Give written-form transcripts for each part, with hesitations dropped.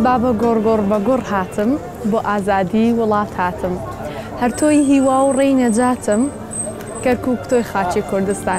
بابە گۆڕگۆڕ بە گۆڕ هاتم بۆ ئازادی وڵات هاتم هەر تۆی هیوا و ڕێی نەجاتم کەرکووک تۆی خاچی کوردستان.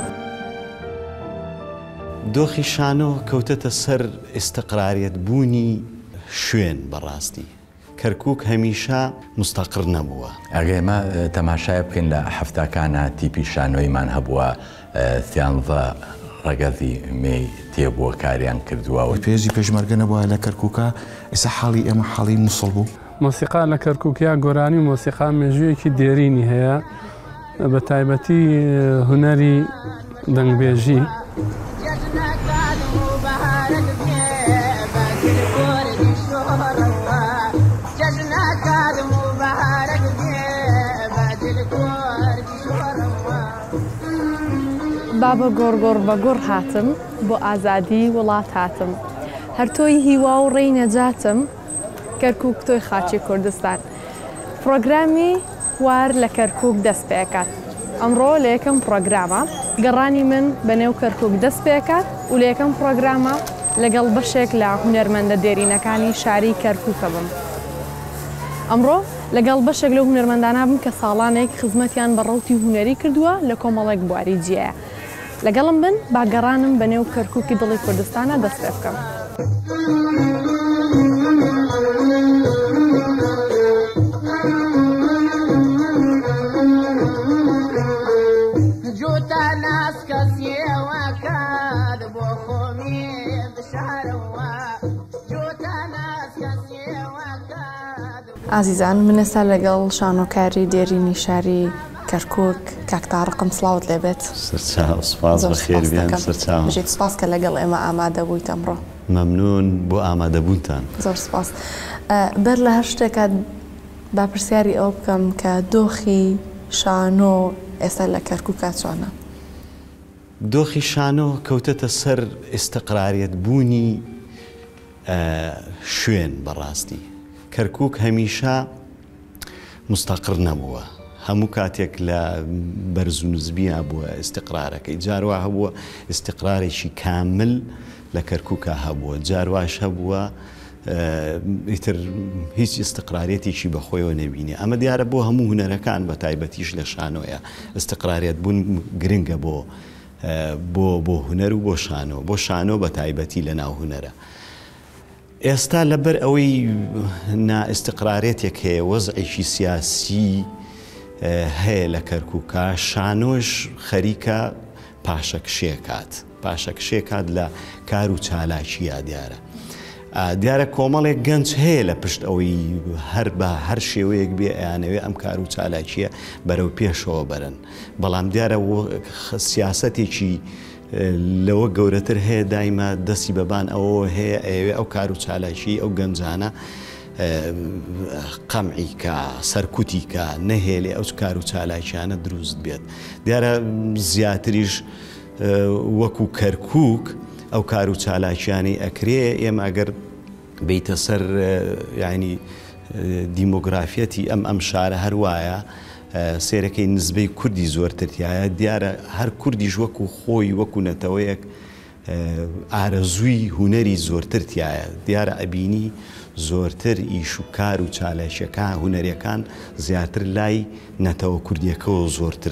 دۆخی شانۆ کەوتەتە سەر ئێستقراریەت بوونی شوێن بەڕاستی. کەرکووک هەمیشە مستەقر نەبووە. ئەگەیمە تەماشای بکەین لە هەفتەکانە تیپی شانۆیمان هەبووە 13 ڕەگەزی مێی تێبووە کاریان کردووە و پێشی پێشمەرگە نەبووە لە کەرکووکە ئێستا حاڵی ئێمە حاڵی مووسڵ بوو. مۆسیقا لە کەرکووکیا گۆرانی مۆسیقا مێژوویەکی دێرینی هەیە بە تایبەتی هونەری دەنگبێژی. بابە گۆڕگۆڕ بە گۆڕ هاتم بۆ ئازادی وڵات هاتم هەر تۆی هیوا و ڕێی نەجاتم کەرکووک تۆی خاچی کوردستان. پرۆگرامی وار لە کەرکووک دەست پێکات. ئەمڕۆ لە یەکەم پرۆگرامە گەڕانی من بە نێو کەرکووک دەست پێکات و لە یەکەم پرۆگرامە لەگەڵ بەشێک لە هونەرمەندە دێرینەکانی شاری کەرکووکە بم. ئەمڕۆ لەگەڵ بەشێک لە هونەرمەندانە بم کە ساڵانێک خزمەتیان بە ڕەوتی هونەری کردووە لە کۆمەڵێک بواری جیایە. لەگەڵم بن با گەڕانم بە نێو کەرکووکی دڵی کوردستانە دەست پێ بکەم. ئازیزان من ئێستا لەگەڵ شانۆکاری دێرینی شاری کەرکووک کاک تارقم سڵاوت لێبێت. سپاس بەخێربیان سەرچاوم. بژێت سپاس کە لەگەڵ ئێمە ئامادە بوویت ئەمڕۆ. مەمنون بۆ ئامادەبوونتان. زۆر سپاس. بەر لە هەر شتێکە باپرسیاری ئەو بکەم کە دۆخی شانۆ ئێستا لە کەرکووکە چۆنە؟ دۆخی شانۆ کەوتەتە سەر ئێستقراریەت بوونی شوێن بەڕاستی. کەرکووک هەمیشە مستەقر نەبووە. هەموو کاتێک لە بەرز و نزبیە بووە ئێستقرارەکەی. جاروا هەبووە ئێستقرارێکی کامل لە کەرکووکە هەبووە. جارواش هەبووە ئیتر هیچ ئێستقرارێتێکی بەخۆیەوە نەبینێ. ئەمە دیارە بۆ هەموو هونەرەکان بە تایبەتیش لە شانۆیە. ئێستقرارێت بوون گرنگە بۆ هونەر و بۆ شانۆ. بۆ شانۆ بە تایبەتی لە ناو هونەرە. ئێستا لەبەر ئەوەی نائێستقرارێتێک هەیە وەزعێکی سیاسی هەیە لە کەرکووکە شانۆش خەریکە پاشەکشێکات لە کار و چالاکیە دیارە کۆمەڵێک گەنج هەیە لە پشت ئەوەی هەر شێوەیەک بێ ئەیانەوێ ئەم کار و چالاکیە بەرەو پێشەوە بەرن. بەڵام دیارە سیاسەتێکی لەوە گەورەتر هەیە دایما دەستی بەبان ئەوە هەیە ئەوێ ئەو کار و چالاکی ئەو گەنجانە قەمعی کە سەرکوتی کە نەهێلێ ئەو کار و چالاکیانە دروست بێت. دیارە زیاتریش وەکو کەرکووک ئەو کار و چالاکیانی ئەکرێ. ئێمە ئەگەر بیتە سەر یعنی دیمۆگرافیەتی ئەم شارە هەروایە سێرەکەی نزبەی کوردی زۆرترایە. دیارە هەر کوردیش وەکو خۆی وەکو نەتەوەیەک ئارەزووی هونەری زۆرترایە. دیارە ئەبینی زۆرتر ئیش و کار و چالێشەکان هونەریەکان زیاتر لای نەتەوە کوردیەکەەوە زۆرتر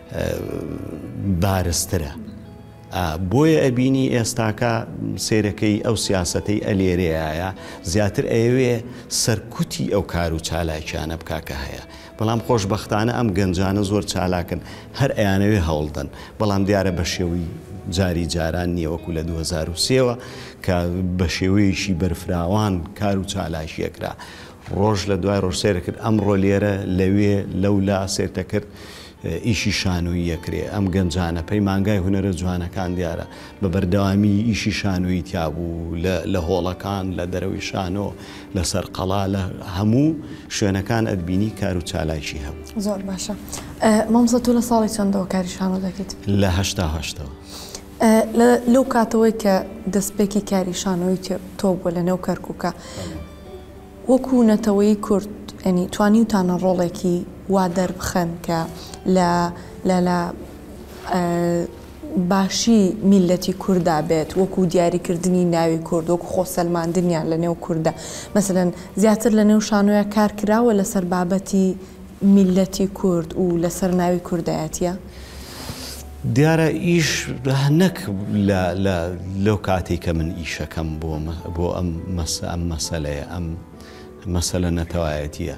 بارزترە. بۆیە ئەبینی ئێستاکە سێرەکەی ئەو سیاسەتەی ئەلێرەیە زیاتر ئەوێ سەرکوتی ئەو کار و چالاکیانە بکاکە هەیە. بەڵام خۆشبەختانە ئەم گەنجانە زۆر چالاکن هەر ئەیانەوێ هەوڵدن. بەڵام دیارە بە شێوەی جاری جاران نییە وەکو لە 2023ەوە کە بە شێوەیەکی بەرفراوان کار و چالاکیەکرا. ڕۆژ لە دوای ڕۆژ سێرە کرد. ئەمڕۆ لێرە لەوێ لەولا سێرتە کرد ئیشی شانۆیی یەکرێ. ئەم گەنجانە پەیمانگای هونەرە جوانەکان دیارە بە بەردەوامی ئیشی شانۆیی تیابوو لە هۆڵەکان لە دەرەوەی شانۆ لە سەرقەڵا لە هەموو شوێنەکان ئەدبینی کار و چالاکی هەبوو. زۆر باشە. مامۆستا تۆ لە ساڵی چەندەوە کاری شانۆ دەکەیت؟ لە 88ەوە. لەو کاتەوەی کە دەستپێکی کاری شانۆی تۆ بووە لە نێو کەرکووکە وەکو نەتەوەی کورد ینی توانی وتانە ڕۆڵێکی وا دەربخەن کە لە باشی میلەتی کووردا بێت وەکو دیاریکردنی ناوی کورد وەکو خۆسەلماندنیان لە نێو کووردە مەسەلەن زیاتر لە نێو شانۆیە کار کراوە لەسەر بابەتی میلەتی کورد و لەسەر ناوی کوردایەتە؟ دیارە ئیش نەک لەو کاتێک کە من ئیشەکەم بۆ ئەم مەسەلەیە ئەم مەسەلە نەتەوایەتیە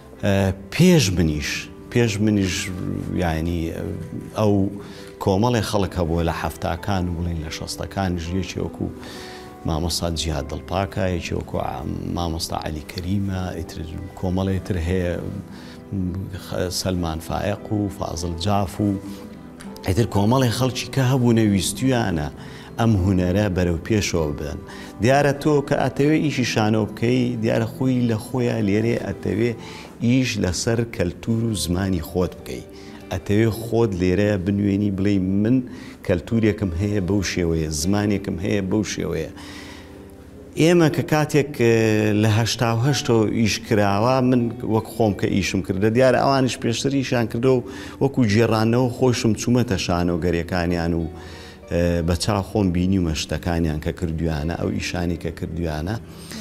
پێش منیش یعنی ئەو کۆمەڵی خەڵک هەبووە لە حەفتاکان و بڵین لە شەستەکانیش یەکی وەکو مامۆستا جیهاد دڵپاکە یەکی وەکو مامۆستا عەلی کەریمە کۆمەڵی تر هەیە سەلمان فایق و فازڵ جاف و ئیتر کۆمەڵی خەڵکی کە هەبوو نەویستیانە ئەم هونەرە بەرەو پێشەوە بدەن دیارە تۆ کە ئەتەوێ ئیشی شانۆ بکەی دیارە خۆی لە خۆیان لێرێ ئەتەوێ ئیش لەسەر کەلتور و زمانی خۆت بکەی ئەتەوێ خۆت لێرە بنوێنی بڵێ من کەلتورێکم هەیە بەو شێوەیە زمانێکم هەیە بەو شێوەیە ئێمە کە کاتێک لە هەشتاوهەشتەوە ئیش کراوە من وەک خۆم کە ئیشم کردە دیارە ئەوانش پێشتر ئیشان کردە و وەکو جێڕانەوە خۆشم چوومەتە شانۆگەریەکانیان و بە چاو خۆم بینیمە شتەکانیان کە کردویانە ئەو ئیشانی کە کردویانە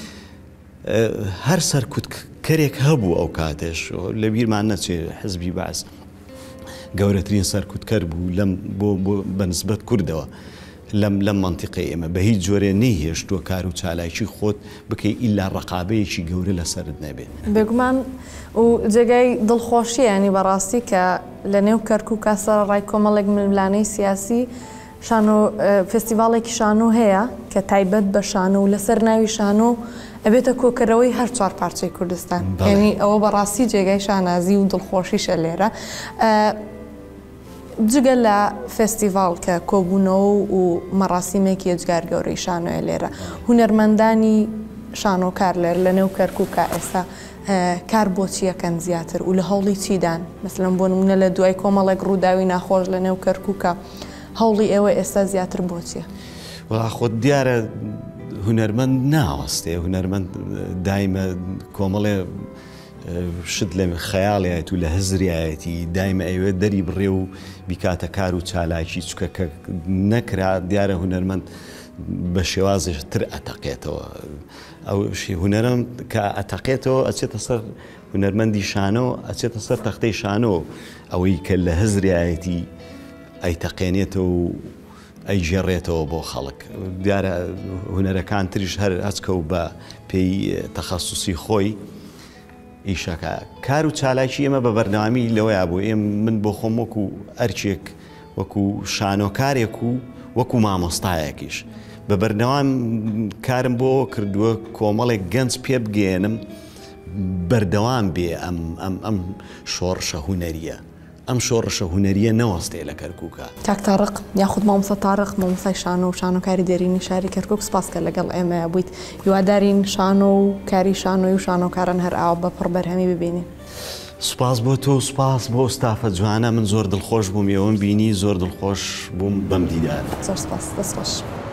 هەر سەرکوتکەرێک هەبوو ئەو کاتێش لە بیرمان نەچێ حزبی باس گەورەترین سەرکوتکەر بوو بۆ بەنسبەت کوردەوە لەم منتیقی ئێمە بە هیچ جۆرێ نەیهێشتووە کار و چالاکی خۆت بکەی ئیلا ڕقابەیەکی گەورە لەسرت نەبێت بێگومان و جێگای دڵخۆشی ینی بەڕاستی کە لە نێو کەرکووکە سەرڕای کۆمەڵێک ململانەی سیاسی فستیڤاڵێکی شانۆ هەیە کە تایبەت بە شانۆ و لەسەر ناوی شانۆ ئەبێتە کۆکەرەوەی هەر چوار پارچەی کوردستان یعنی ئەوە بەڕاستی جێگای شانازی و دڵخۆشیشە لێرە جگە لە فستیڤال کە کۆبوونەوە و مەڕاستیمێکی ئەجگار گەورەی شانۆیە لێرە هونەرمەندانی شانۆکار لێر لە نێو کەرکووکە ئێستا کار بۆچی یەکەن زیاتر و لە هەوڵی چیدان مەسەلەن بۆ نمونە لە دوای کۆمەڵێک ڕووداوی ناخۆش لە نێو کەرکووکە هەوڵی ئێوە ئێستا زیاتر بۆچیە؟ وڵا خۆ دیارە هونەرمەند ناوەستێ هونەرمەند دایمە کۆمەڵێ شت لە خەیاڵایەت و لە هزریایەتی دایمە ئەوێ دەری بڕێ و بیکاتە کار و چالاکی چکە کە نەکرا دیارە هونەرمەند بە شێوازش تر ئەتەقێتەوە ئەو هونەرم کە ئەتەقێتەوە ئەچێتە سەر هونەرمەندی شانۆ ئەچێتە سەر تەختەی شانۆ ئەوەی کە لە هزریایەتی ئەیتەقێنێتەوە و ئەیژێڕێتەوە بۆ خەڵک دیارە هونەرەکان تریش هەر ئەچکە و بە پێی تەخەسوسی خۆی ئیشەکە کار و چالاکی ئێمە بە بەردەوامی لەوەیە بوو من بۆ خۆم وەکو ئەرچێک وەکو شانۆکارێک و وەکو مامۆستایەکیش بە بەردەوام کارم بۆ کردووە کۆمەڵێک گەنج پێ بگێنم بەردەوام بێ ئەم شۆڕشە هونەریە ئەم شۆڕشە هونەریە نەوەستێ لە کەرکووکە کاک تارق یاخود مامۆستا تارق مامۆستای شانۆ و شانۆکاری دێرینی شاری کەرکووک سپاسکە لەگەڵ ئێمە بوویت هیوادارین شانۆ و کاری شانۆی و شانۆکاران هەر ئاو بە پڕبەرهەمی ببینین سپاس بۆ تۆ سپاس بۆ ئستافە جوانە من زۆر دڵخۆش بووم ئێوەم بینی زۆر دڵخۆش بووم بەم دیدار زۆر سپاس دەست خۆش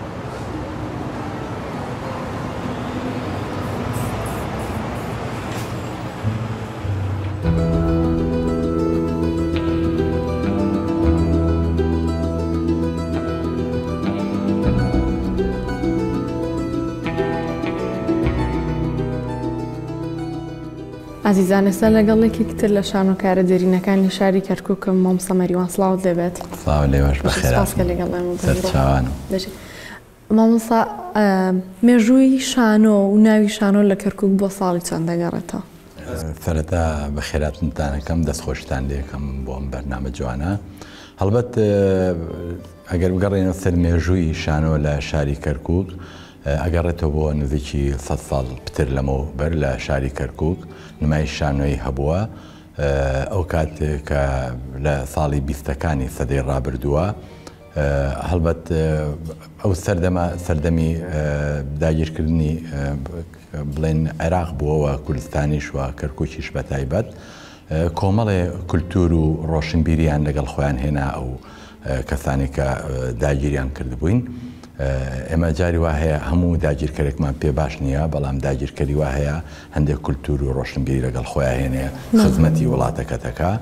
عزیزان ئێستا لەگەڵێکی تر لە شانۆکارە دێرینەکانی شاری کەرکووکم مامۆستا مەریوان سڵاوت دەبێت سڵاو لێوەش بەخێرات لەگەڵ سەرچاوانم مامۆستا مێژووی شانۆ و ناوی شانۆ لە کەرکووک بۆ ساڵی چەند دەگەڕێتەوە؟ سەرەتا بەخێراتتانەکەم دەستخۆشتان لێکم بۆ ئەم بەرنامە جوانە هەڵبەت ئەگەر بگەڕێنەوە سەر مێژووی شانۆ لە شاری کەرکووک ئەگەڕێتەوە بۆ نزیکی 100 ساڵ پتر لەمەوە بەر لە شاری کەرکووک نمای شانۆی هەبووە ئەو کات کە لە ساڵی 20ەکانی سەدەی ڕابردووە هەڵبەت ئەو سەردەمی داگیرکردنی بڵێن عێراق بووەوە کوردستانیش و کەرکووکیش بە تایبەت کۆمەڵێ کولتور و ڕۆشنبیریان لەگەڵ خۆیان هێنا ئەو کەسانی کە داگیریان کردبووین ئێمە جاری وا هەیە هەموو داگیرکەرێکمان پێ باش نییە بەڵام داگیرکەری وا هەیە هەندێک کولتور و ڕۆشنبیری لەگەڵ خۆیان هێنێ خزمەتی وڵاتەکەتەکە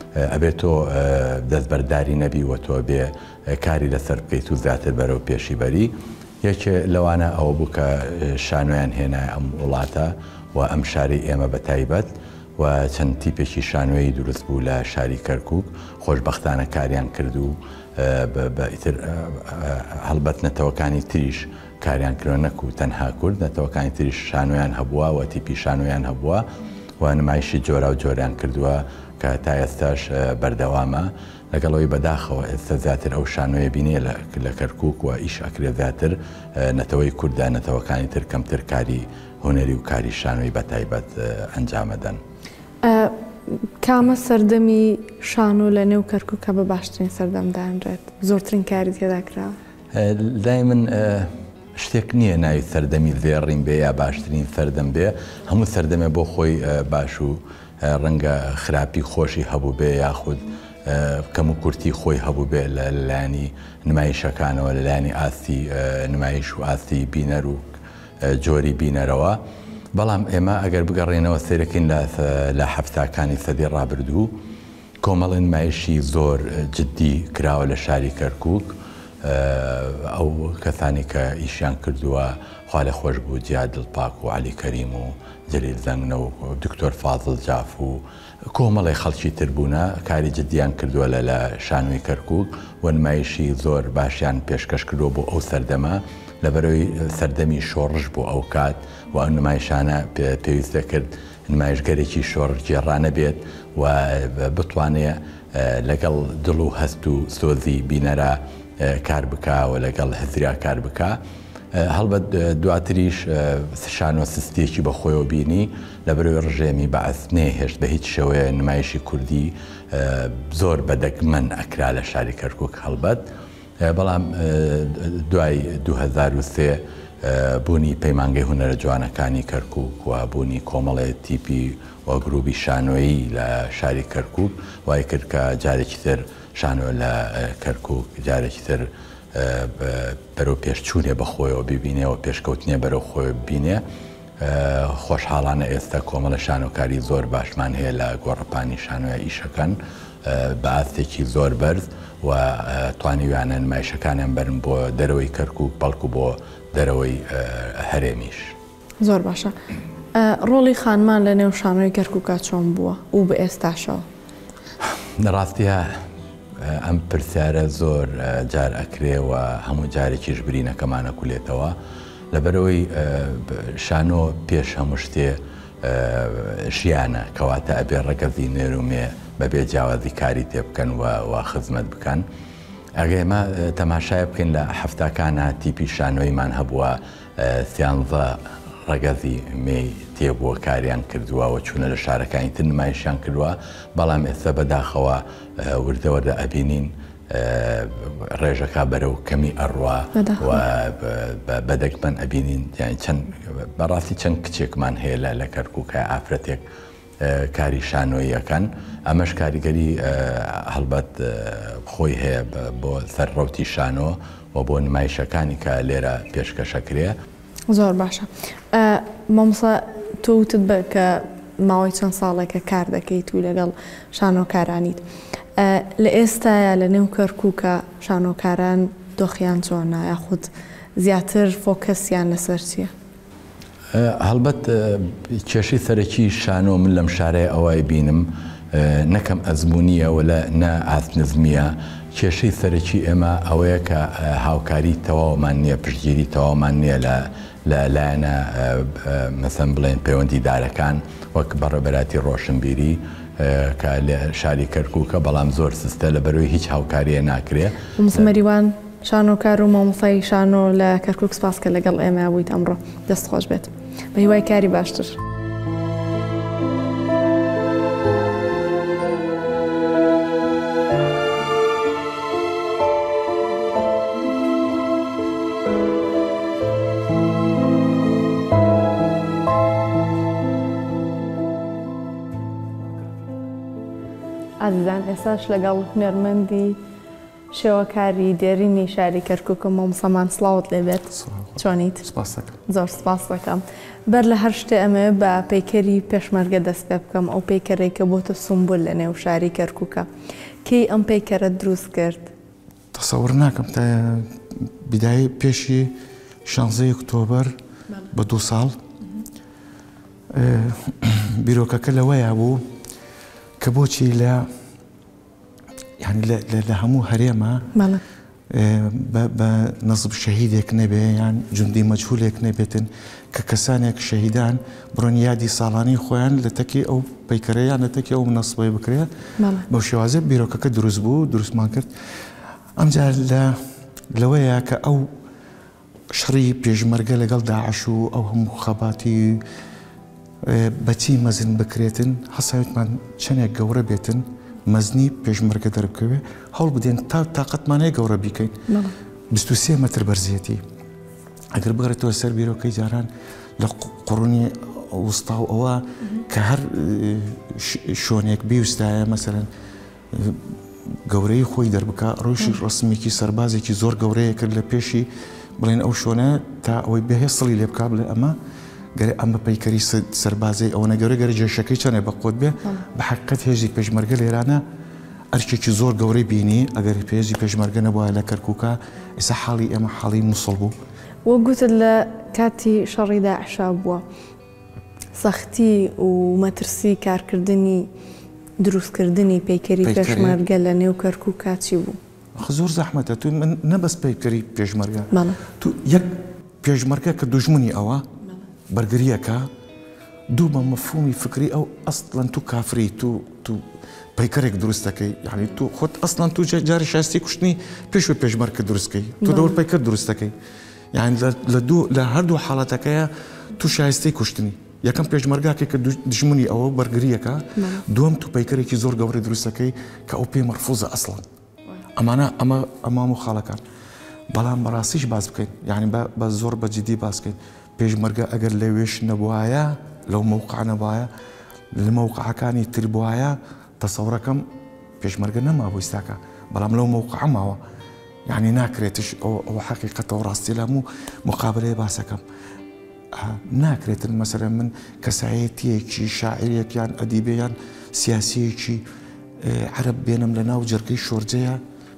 ئەبێت تۆ دەستبەرداری نەبی و تۆ بێ کاری لەسەر بکەیت و زیاتر بەرەو پێشی بەری. یەکێ لەوانە ئەوە بوو کە شانۆیان هێنای ئەم وڵاتە و ئەم شاری ئێمە بە تایبەت و چەند تیپێکی شانۆیی دروست بوو لە شاری کەرکووک خۆشبەختانە کاریان کرد و ئیتر هەڵبەت نەتەوەکانی تریش کاریان کردوە نەکو تەنها کورد نەتەوەکانی تریش شانۆیان هەبووە و تیپی شانۆیان هەبووە و نمایشی جۆرا و جۆریان کردووە کە تا ئێستاش بەردەوامە لەگەڵەوەی بەداخەوە ئێستا زیاتر ئەو شانۆیە بینێ لە کەرکووک و ئیش ئەکرێ زیاتر نەتەوەی کوردە نەتەوەکانی تر کەمتر کاری هونەری و کاری شانۆی بە تایبەت ئەنجامەدەن. کامە سەردەمی شانۆ لە نێو کەرکووکە بە باشترین سەردەمدانرێت زۆرترین کاری تێداکراوە؟ لای من شتێک نییە ناوی سەردەمی زێڕین بێ یا باشترین سەردەم بێ هەموو سەردەمێ بۆ خۆی باش و ڕەنگە خراپی خۆشی هەبوو بێ یاخود کەم و کورتی خۆی هەبوو بێ لە لایانی نمایشەکانەوە لە لایانی ئاستی نمایش و ئاستی بینەر و جۆری بینەرەوە. بەڵام ئێمە ئەگەر بگەڕێنەوە سیرەکەین لە هەفتاکانی سەدی ڕابردوو کۆمەڵی نمایشی زۆر جددی کراوە لە شاری کەرکووک ئەو کەسانی کە ئیشیان کردووە خوا لە خۆش بوو جیاد دڵپاک و عەلی کەریم و جەلیل زەنگنە و دکتۆر فازڵ جاف و کۆمەڵی خەڵکی تربوونە کاری جددیان کردووە لە شانۆی کەرکووک و نمایشی زۆر باشیان پێشکەش کردووە بۆ ئەو سەردەمە لەبەرەوەی سەردەمی شۆڕش بۆ ئەو کات و ئەو نمایشانە پێویستە کرد نمایشگەرێکی شۆڕ جێڕانە بێت و بتوانێت لەگەڵ دڵ و هەست و سۆزی بینەرە کار بکە و لەگەڵ هەزرا کار بکە. هەڵبەت دواتریش شانۆ سستێکی بە خۆیەوە بینی لەبەرەوەی ڕژێمی بەعەس نێهێشت بە هیچ شێوەیە نمایشی کوردی زۆر بەدەگمەن ئەکرا لە شاری کەرکووک هەڵبەت. بەڵام دوای 2003 بوونی پەیمانگەی هونەرە جوانەکانی کەرکووک و بوونی کۆمەڵێ تیپی و گروپی شانۆیی لە شاری کەرکووک وای کرد کە جارێکی تر شانۆ لە کەرکووک جارێکی تر بەرەو پێشچوونێ بەخۆیەوە ببینێەوە پێشکەوتنیە بەرەو خۆی ببینێ. خۆشحاڵانە ئێستا کۆمەڵە شانۆکاری زۆر باشمان هەیە لە گۆڕەپانی شانۆیە ئیشەکەن بە ئاستێکی زۆر بەرز و توانیویانە نمایشەکانیان بەرن بۆ دەرەوەی کەرکووک بەڵکو بۆ دەرەوەی هەرێمیش. زۆر باشە. ڕۆڵی خانمان لە نێو شانۆی کەرکووکە چۆن بووە و بە ئێستاشەوە؟ ڕاستیە ئەم پرسیارە زۆر جار ئەکرێەوە هەموو جارێکیش برینەکەمانە کولێتەوە لەبەرەوەی شانۆ پێش هەموو شتێ ژیانە کەواتە ئەبێ ڕەگەزی نێرومێ بەبێ جیاوازی کاری تێ بکەن و خزمەت بکەن. ئەگەر ئێمە تەماشای بکەین لە هەفتاکانە تیپی شانۆیمان هەبووە سیانزە ڕەگەزی مێ تێبووە کاریان کردووە و چوونە لە شارەکانی تر نمایشیان کردووە بەڵام ئێستا بەداخەوە وردەوەردە ئەبینین ڕێژەکە بەرەو کەمی ئەڕوا و بەدەگمەن ئەبینین بەڕاستی چەند کچێکمان هەیە لە کەرکووکە ئافرەتێک کاری شانۆیەکەن ئەمەش کاریگەری هەڵبەت خۆی هەیە بۆ سەرڕەوتی شانۆ و بۆ نمایشەکانی کە لێرە پێشکەشەکرێ. زۆر باشە. مامۆستا تۆ وتت بە کە ماوەی چەند ساڵێکە کار دەکەیت و لەگەڵ شانۆکارانیت. لە ئێستاە لە نێو کەرکووکە شانۆکاران دۆخیان چۆنە یاخود زیاتر فۆکەسیان لەسەر چییە؟ هەڵبەت کێشەی سەرەکی شانۆ من لەم شارەیە ئەوەی بینم نەکەم ئەزممویە و لە نە ئاسنزمیە کێشەی سەرەکی ئێمە ئەوەیە کە هاوکاری تەواومان نییە پشتگیری تەواومان نییە لە لایەنە مەسەن بڵێن پەیوەندیدارەکان وەک بەڕێبەراتی ڕۆشنبیری کە لە شاری کەرکووکە بەڵام زۆر سستە لە بەرەوەی هیچ هاوکاریە ناکرێ. مسمەریوان شانۆکار و مامۆسای شانۆ لە کەرکووک سپاس کە لەگەڵ ئێمە بوویت ئەمڕۆ دەستخۆش بێت بە هیوای کاری باشتر. عزیزان ئێستاش لەگەڵ هونەرمەندی شێوەکاری دێرینی شاری کەرکووکە مامۆسامان سڵاوت لێبێت چۆنیت زۆر سپاس دەکەم بەر لە هەر شتێ ئەمە بە پەیکەری پێشمەرگە دەست پێ بکەم ئەو پەیکەرێکە بۆتە سمبول لە نێو شاری کەرکووکە کەی ئەم پەیکەرە دروست کرد تەسەور ناکەم تا بیدای پێشی 16 ئۆکتۆبەر بە 2 ساڵ بیرۆکەکە لەوەیە بوو کە بۆچی لە یعنی لە هەموو هەرێمە بە نەزب شەهیدێک نەبێ یان جوندی مەجهولێک نەبێتن کە کەسانێک شەهیدان بڕۆن یادی ساڵانی خۆیان لە تەکی ئەو پەیکەرەیان لە تەکی ئەو نەسبەی بکرێت بەو شێوازە بیرۆکەکە دروست بوو دروستمان کرد ئەمجار لەوەیە کە ئەو شڕی پێشمەرگە لەگەڵ داعش و ئەو هەموو خەباتی بەچی مەزن بکرێتن هەساوتمان چەندێک گەورە بێتن مەزنی پێشمەرگە دەربکەوێ هەوڵ بدەین تا تااقەتمانەیە گەورە بیکەین 23 مەتر بەرزیەتی ئەگەر بگەڕێتەوە سەر بیرۆکەی جاران لە قڕونی وستا و ئەوە کە هەر شۆنێک بیوستایە مەسەرەن گەورەی خۆی دەربکە ڕۆژی ڕسمێکی سەربازێکی زۆر گەورەیە کرد لە پێشی بڵێن ئەو شۆنە تا ئەوەی بەهێ سڵی لێ بکا بڵێ ئەمە گەرە ئەم بە پەیکەری سەربازەی ئەوە نەگەورە گەرە جێشەکەی چەنێ بە قۆت بێ بە حقیقەت هێزی پێشمەرگە لێرانە ئەرکێکی زۆر گەورەی بینی ئەگەر هێزی پێشمەرگە نەبووە لە کەرکووکە ئێستا حاڵی ئێمە حاڵی مووسڵ بوو وە گوتت لە کاتی شەڕی داعشا بووە سەختی و مەترسی کارکردنی دروستکردنی پەیکەری پێشمەرگە لە نێو کەرکووکە چی بوو؟ زۆر زەحمەتە تو نەبەست پەیکەری پێشمەرگە تو یەک پێشمەرگە کە دوژمنی ئەوە بەرگریەکە دوو بە مەفهومی فکری ئەو ئەسڵەن تو کافری تو پەیکەرێک دروستەکەی یعنی تو خۆت ئەسڵەن تو جاری شاستی کوشتنی پێشوە پێشمەرگە دروستکەی تو دەور پەیکەر دروستەکەی یعنی لە هەردوو حاڵەتەکەیە تو شایستی کوشتنی یەکەم پێشمەرگاکێک کە دژمنی ئەوە بەرگریەکە دووەم تو پەیکەرێکی زۆر گەورەی دروستەکەی کە ئەو پێ مەرفوزە ئەسڵەن ئەمانە ئەمە مخاڵەکان بەڵام بەڕاستیش باس بکەین یعنی بە زۆر بەجددی باسکەین پێشمەرگە ئەگەر لەوێش نەبووایە لەو مووقع نەبووایە لە مووقعەکانی تر بووایە تەسەوڕەکەم پێشمەرگە نەما بۆ ئێستاکە بەڵام لەو مووقع ماوە یعنی ناکرێتش ئەو حەقیقەتەوە ڕاستی لەم و مقابلەی باسەکەم ناکرێتن مەسەرە من کەسایەتیەکی شاعیرێکیان ئەدیبەیان سیاسیەکی عەرەب بێنم لە ناو جەرگەی شۆرجەیە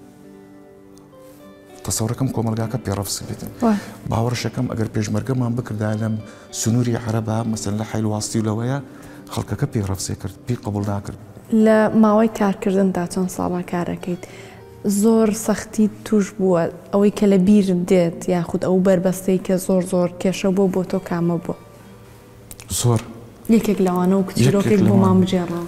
تەسەوڕەکەم کۆمەلگاکە پێڕەفسی بێتن باوەڕشەکەم ئەگەر پێشمەرگەمان بکردا لەم سنووری عەرەبە مەسەن لە حیلواستی و لەوەیە خەڵکەکە پێڕەفسێ کرد پێی قبوڵ ناکرد لە ماوەی کارکردندا چەند ساڵە کارەکەیت زۆر سەختی توش بووە ئەوەی کە لە بیر دێت یاخود ئەو بربەستەی کە زۆر کێشە بۆ تۆ کامە بووە زۆر یەکێک لەوانە و کچیرۆکێک بۆ مامبژێڕەوە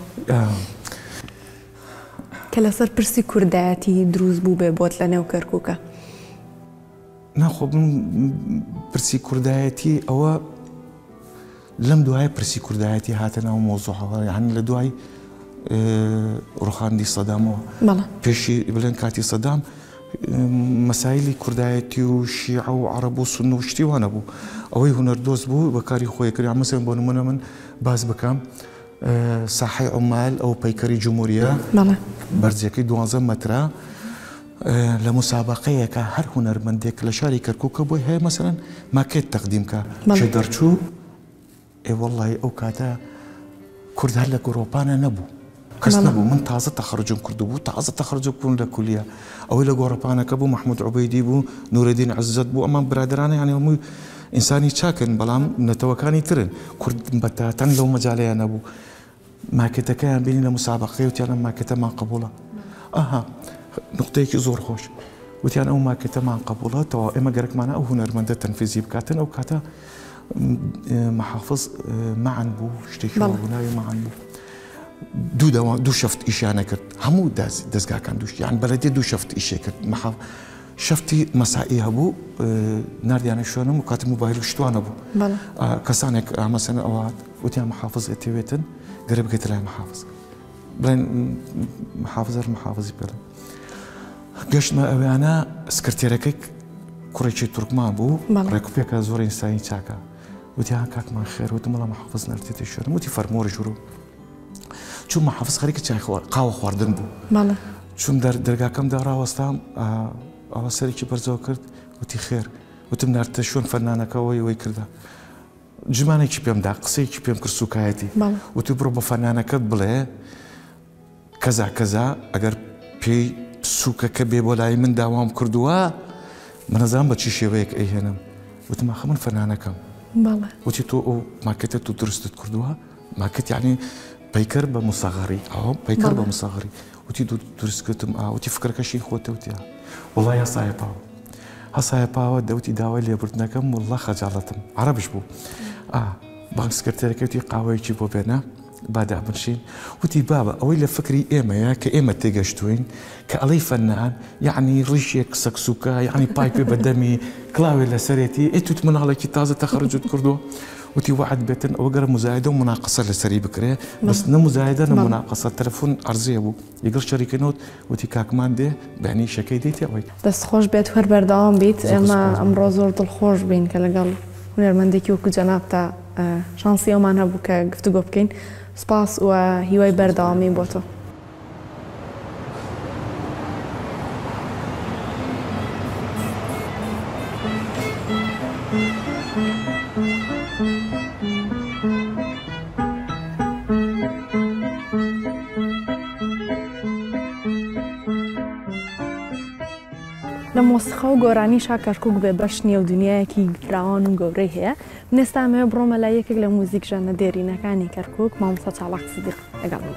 کە لەسەر پرسی کوردایەتی دروست بوو بێ بۆت لە نێو کەرکووکە ناخۆ من پرسی کوردایەتی ئەوە لەم دوای پرسی کوردایەتی هاتە ناو مۆزوعەوە یعنی لە دوای ڕوخاندی سەدامەوە پێشی بڵێن کاتی سەدام مەسایلی کوردایەتی و شیعە و عەرەب و سونە و شتی وانە بوو ئەوەی هونەردۆست بوو بەکاری خۆی کرد مەسەڵەن بۆ نمونە من باس بکەم ساحەی عومال ئەو پەیکەری جمهوریە بەرزیەکەی 12 مەترە لە مسابقەیەکە هەر هونەرمەندێک لە شاری کەرکووکە بۆی هەیە مەسەڵەن ماکێت تەقدیمکە کە دەرچوو وەڵڵی ئەو کاتە کورد هەر لە گۆڕۆپانە نەبوو کەس نەبوو من تازە تەخەرجم کردبوو تازە تەخەرج بوون لە کولیە ئەوەی لە گۆڕۆپانەکە بوو محمود عوبەیدی بوو نورەدین عەزیزەت بوو ئەمان برادرانە یعنی هەمووی ئینسانی چاکن بەڵام نەتەوەکانی ترن کورد بەتاتەن لەو مەجالەیە نەبوو ماکێتەکەیان بینی لە مسابقەی وتیانە ماکێتەمان قبوڵە ئەها نقطەیەکی زۆر خۆش وتیان ئەو ماکێتەمان قبوڵە تەواو ئێمە گەرەکمانە ئەو هونەرمەندە تەنفیزی بکاتن ئەو کاتە محافظ معن بوو شتێکی ناوی معن بوو دوو شەفت ئیشیانە کرد هەموو دەستگاکان دووش یان بەلەدێ دوو شەفت ئیشێ کرد شەفتی مەسائی هەبوو نردیانە شوێنم و کاتی موبایل و شتوانە بوو کەسانێک ئامەسەنە ئەوە وتیان محافظ ئەتەوێتن گەرە بگەیتە لای محافظ بڵێن محافظی پێڵێن گەشتمە ئەویانە سکرتێرەکەی کوڕێکی تورکمان بوو ڕێکوپێکە زۆر ئینسانی چاکە وتیان کاکمان خێر وتم وەڵام محافظ نەرتێتی شوێنم وتی فەرمۆڕی ژوورۆ چوو محافظ خەریکە چای قاوە خواردن بوو چون دەرگاکەم داڕاوەستام ئەوە سەرێکی بەرزەوە کرد وتی خێر وتم نارتە شوێن فەرنانەکەەوەی ئەوەی کردە جمانێکی پێمدا قسەیەکی پێم کرد سوکایەتی وتی بڕۆ بە فەرنانەکەت بڵێ کەزا ئەگەر پێی سوکەکە بێ بۆ لای من داوام کردووە منەزانم بە چی شێوەیەک ئەیهێنم وتم ئاخە من فەرنانەکەم وتی تۆ ئەو ماکەتە تو درستت کردووە ماکەت یعنی پەیکەر بە مساغەری ئەوە پەیکەر بە مساغەری وتی دروستکردم وتی فکرەکەشی خۆتە وتیا وڵای هەسایە پاوە هەسایە پاوە دەوتی داوای لێبوردنەکەم وڵا خەجاڵەتم عەرەبش بوو بانک سکرتێرەکە وتی قاوەیەکی بۆ بێنە بادا بنشین وتی بابە ئەوەی لە فکری ئێمەیە کە ئێمە تێگەشتوین کە ئەڵەی فەنان یعنی ڕیشێک سەکسوکە یعنی پای پێ بەدەمی کلاوێ لە سەرێتی ئێتوت مناڵێکی تازە تەخەرجت کردو وتی وعد بێتن ئەوە گەرە مزایدە و مناقەسە لەسەری بکرێ بەس نە مزایدە نە مناقەسە تەلەفۆن عەرزێ بوو یەگەر شەریکەنەوت وتی کاکمان دێ بەعنی شەکەی دێتی ئەوەی دەستخۆش بێت هەر بەردەوام بیت ئێمە ئەمڕۆ زۆر دڵخۆش بین کە لەگەڵ هونەرمەندێکی وەکو جەناب تا شانسی ئەومان هەبوو کە گفتوگۆ بکەین سپاس و هیوای بەردەوامی بۆ تۆ لە مۆسیقا و گۆرانیشا کەرکووک بێ بەش نێودونیایەکی فراوان و گەورەی هەیە نێستامەوە بڕۆمە لای یەکێک لە موزیک ژەنە دێرینەکانی کەرکووک مامۆستا چالاک سیدیق لەگەڵ منە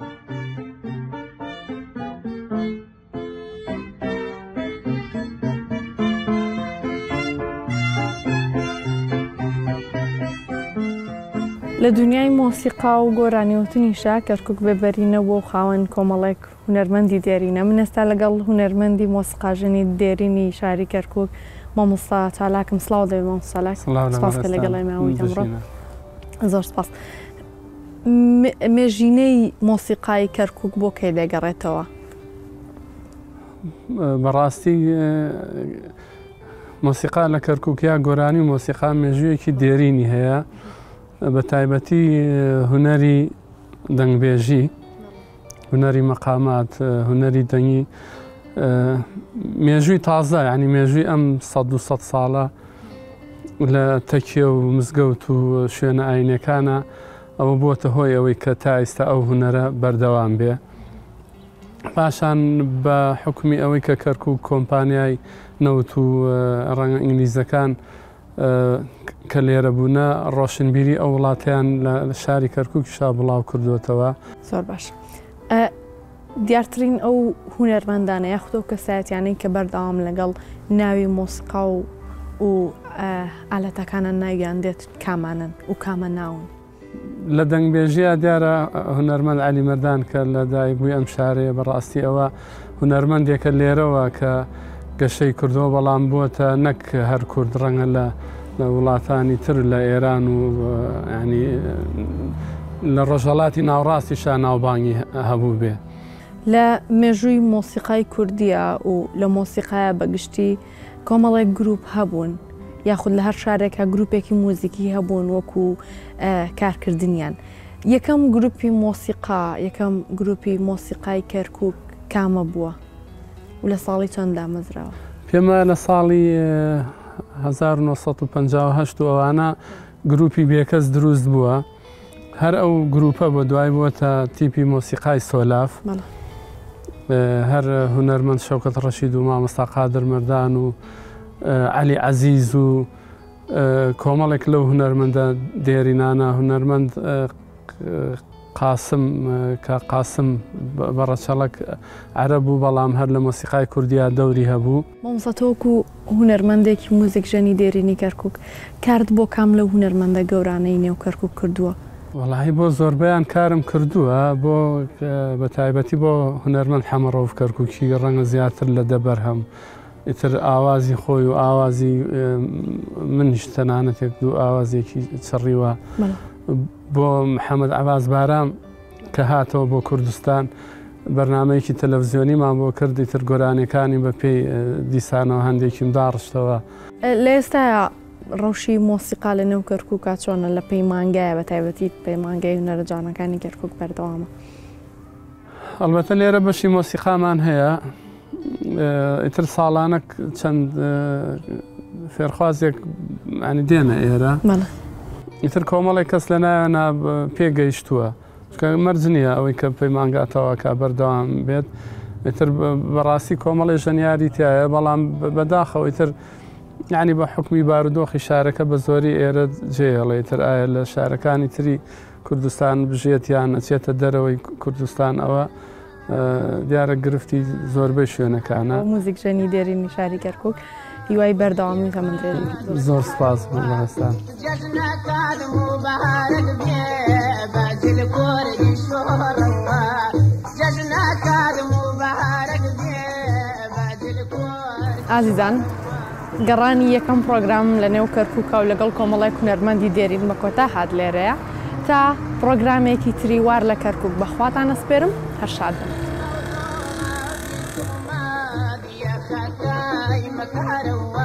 لە دنیای مۆسیقا و گۆرانیوتنیشا کەرکووک بێبەرینەوە و خاوەن کۆمەڵێک هونەرمەندی دێرینە من ئێستا لەگەڵ هونەرمەندی مۆسیقاژنی دێرینی شاری کەرکووک مامۆستا چالاکم سڵاو دەوێ مامۆستا چالاک سپاس کە لەگەڵی ماوەیت ئەمڕۆ زۆر سپاس مێژینەی مۆسیقای کەرکووک بۆ کەی دەگەڕێتەوە بەڕاستی مۆسیقا لە کەرکووکیا گۆرانی و مۆسیقا مێژوویەکی دێرینی هەیە بە تایبەتی هونەری دەنگبێژی هونەری مەقامات هونەری دەنگی مێژووی تازە یعنی مێژووی ئەم 100 ساڵە لە تەکیە و مزگەوت و شوێنە ئاینەکانە ئەوە بووەتە هۆی ئەوەی کە تا ئێستا ئەو هونەرە بەردەوام بێ پاشان بە حکمی ئەوەی کە کەرکووک کۆمپانیای نەوت و ڕەنگە ئینگلیزەکان کە لێرە بوونە ڕۆشنبیری ئەو وڵاتیان لە شاری کەرکووکیشا بڵاو کردوێتەوە زۆر باش دیارترین ئەو هونەرمەندانە یاخود ئەو کەسایەتیانەی کە بەردەوام لەگەڵ ناوی مۆسیقا و ئالەتەکانە ناویان دێت کامانن و کامە ناون لە دەنگبێژیە دیارە هونەرمەند عەلی مەردان کە لە دایکبووی ئەم شارەیە بەڕاستی ئەوە هونەرمەندێکە لێرەوە کە گەشەی کردەوە بەڵام بووەتە نەک هەر کورد ڕەنگە لە وڵاتانی تر لە ئێران و ینی لە ڕۆژهەڵاتی ناوڕاستیشا ناوبانگی هەبوو بێ لە مێژووی مۆسیقای کوردیە و لە مۆسیقایە بەگشتی کۆمەڵێک گروپ هەبوون یاخود لە هەر شارێکە گروپێکی موزیکی هەبوون وەکو کارکردنیان یەکەم گروپی مۆسیقا یەکەم گروپی مۆسیقای کەرکووک کامە بووە و لە ساڵی چەنددا مەزراوە پێمە لە ساڵی 1950 ئەوانە گروپی بێکەس دروست بووە هەر ئەو گروپە بۆ دوای بووەتە تیپی مۆسیقای سۆلاف هەر هونەرمەند شەوکەت ڕەشید و مامۆستا قادر مەردان و عەلی عەزیز و کۆمەڵێک لەو هونەرمەندە دێرینانە هونەرمەند قاسم کە قاسم بەڕەچەڵک عەرەب بوو بەڵام هەر لە مۆسیقای کوردیا دەوری هەبوو مامۆستا تۆ وەکو هونەرمەندێکی موزیک ژەنی دێرینی کەرکووک کارت بۆ کام لەو هونەرمەندە گەورانەی نێو کەرکووک کردووە وەڵاهی بۆ زۆربەیان کارم کردووە بۆ بە تایبەتی بۆ هونەرمەند حەمەڕۆڤ کەرکووکی ڕەنگە زیاتر لە دەبەر هەم ئیتر ئاوازی خۆی و ئاوازی منیش تەنانەتێک دوو ئاوازێکی چڕیوە بۆ محەممەد عەباس بارام کە هاتەوە بۆ کوردستان بەرنمەیەکی تەلەڤزیۆنیمان بۆ کردی تر گۆرانەکانی بە پێی دیسانەوە هەندێکیم داڕشتەوە لە ئێستا ڕەوشی مۆسیقا لە نێو کەرکووکە چۆنە لە پەیمانگایە بە تایبەتی پەیمانگای هونەرە جوانەکانی کەرکووک بەردەوامە ئەلبەتە لێرە بەشی مۆسیقامان هەیە ئیتر ساڵانە چەند فێرخوازێک ینی دێنە ئێرە ئیتر کۆمەڵی کەس لە نایەنە پێگەیشتووە مەرج نییە ئەوەی کە پەیمانگاتەوە کا بەردەوام بێت ئیتر بەڕاستی کۆمەڵی ژەنیاری تایە بەڵام بەداخەوە ئیتر یعنی بە حکمی بارودۆخی شارەکە بە زۆری ئێرە جێڵێ ئیتر ئایا لە شارەکانی تری کوردستان بژێتیان ئەچێتە دەرەوەی کوردستان ئەوە دیارە گرفتی زۆربەی شوێنەکانە موزیک ژەنی دێرینی شاری کەرکووک هیوای بەردەوامی تەمەندرێت زۆر سپاس بەڕێستان ئازیزان گەڕانی یەکەم پرۆگرام لە نێو کەرکووکە و لەگەڵ کۆمەڵی هونەرمەندی دێرین بە کۆتا هات لێرەیە تا پرۆگرامێکی تریوار لە کەرکووک بەخواتان ئەسپێرم هەر شاد بن.